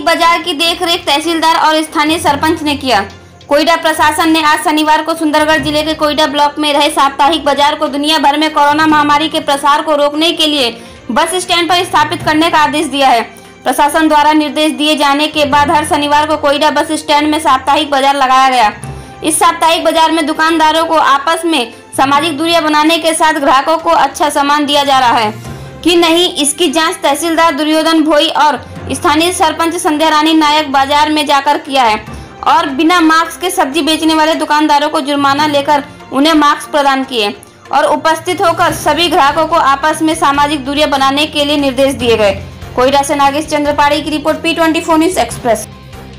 बाजार की देखरेख तहसीलदार और स्थानीय सरपंच ने किया। कोयडा प्रशासन ने आज शनिवार को सुंदरगढ़ जिले के कोयडा ब्लॉक में रहे साप्ताहिक बाजार को दुनिया भर में कोरोना महामारी के प्रसार को रोकने के लिए बस स्टैंड पर स्थापित करने का आदेश दिया है। प्रशासन द्वारा निर्देश दिए जाने के बाद हर शनिवार को कोयडा बस स्टैंड में साप्ताहिक बाजार लगाया गया। इस साप्ताहिक बाजार में दुकानदारों को आपस में सामाजिक दूरियां बनाने के साथ ग्राहकों को अच्छा सामान दिया जा रहा है कि नहीं, इसकी जांच तहसीलदार दुर्योधन भोई और स्थानीय सरपंच संध्या रानी नायक बाजार में जाकर किया है और बिना मास्क के सब्जी बेचने वाले दुकानदारों को जुर्माना लेकर उन्हें मास्क प्रदान किए और उपस्थित होकर सभी ग्राहकों को आपस में सामाजिक दूरियां बनाने के लिए निर्देश दिए गए। कोयडा से नागेश चंद्र पाड़ी की रिपोर्ट, P24 न्यूज एक्सप्रेस।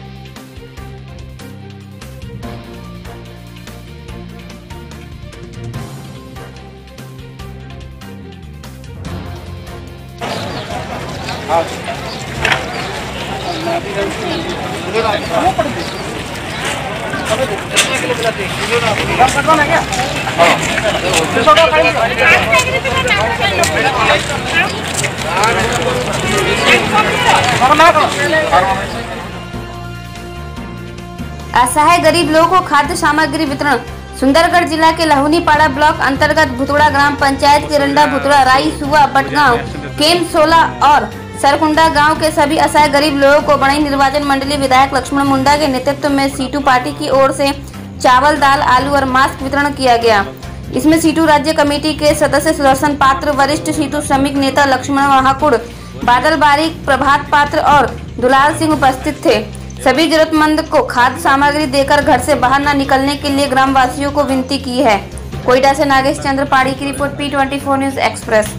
असहाय गरीब लोगों को खाद्य सामग्री वितरण। सुंदरगढ़ जिला के लहुनीपाड़ा ब्लॉक अंतर्गत भुतुड़ा ग्राम पंचायत के रंडा भुतुड़ा राई सुवा बटगांव केम 16 और सरकुंडा गांव के सभी असहाय गरीब लोगों को बड़ी निर्वाचन मंडली विधायक लक्ष्मण मुंडा के नेतृत्व में सीटू पार्टी की ओर से चावल, दाल, आलू और मास्क वितरण किया गया। इसमें सीटू राज्य कमेटी के सदस्य सुदर्शन पात्र, वरिष्ठ सीटू श्रमिक नेता लक्ष्मण महाकुड़, बादल बारिक, प्रभात पात्र और दुलाल सिंह उपस्थित थे। सभी जरूरतमंद को खाद्य सामग्री देकर घर से बाहर न निकलने के लिए ग्रामवासियों को विनती की है। कोयडा से नागेश चंद्र पाड़ी की रिपोर्ट, P24 न्यूज एक्सप्रेस।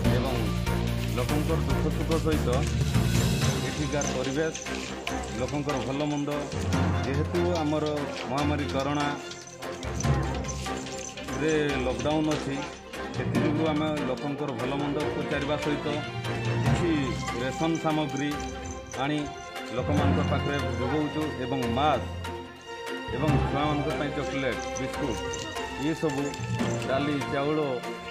लोकंकर भल मंद जेहेतु आमर महामारी कोरोना रे लॉकडाउन अच्छी से आम लोकंकर भल मंद पचार सहित किसी रेशन सामग्री आनी लोक पाखे जोगाऊँ एवं मास्क एवं छुआ मान चॉकलेट, बिस्कुट ये सब डाली चाउल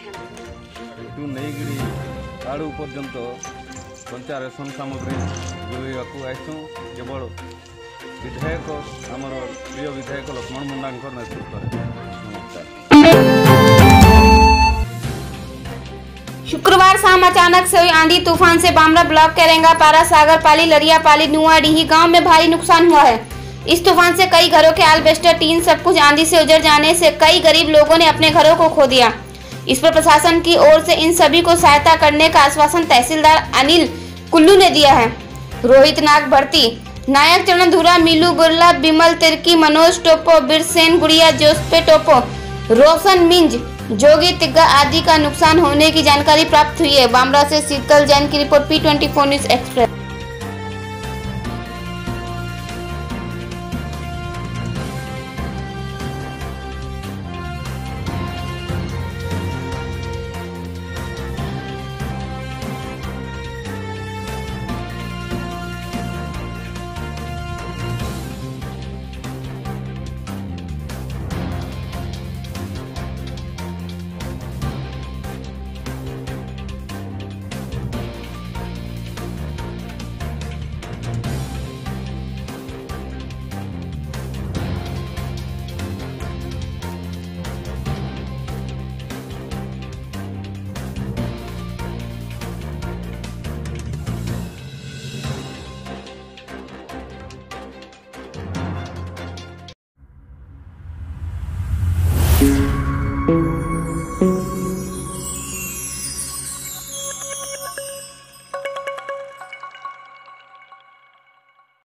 नहीं आड़ू पर्यंत कंचा रेशन सामग्री जोगाइवाकू आसू केवल विधायक आमर प्रिय विधायक लक्ष्मण मुंडा नेतृत्व। शुक्रवार शाम अचानक से हुई आंधी तूफान से बामरा ब्लॉक के रेंगापारा, सागरपाली, लरियापाली, नुआडीही गांव में भारी नुकसान हुआ है। इस तूफान से कई घरों के आलबेस्टर, टीन सब कुछ आंधी से उजड़ जाने से कई गरीब लोगों ने अपने घरों को खो दिया। इस पर प्रशासन की ओर से इन सभी को सहायता करने का आश्वासन तहसीलदार अनिल कुल्लू ने दिया है। रोहित नाग भर्ती, नायक चरण धुरा, मीलू गुरला, बिमल तिर्की, मनोज टोपो, बिरसेन गुड़िया, जोसपे टोपो, रोशन मिंज, जोगी तिग्गा आदि का नुकसान होने की जानकारी प्राप्त हुई है। बामरा से शीतल जैन की रिपोर्ट, P24 न्यूज एक्सप्रेस।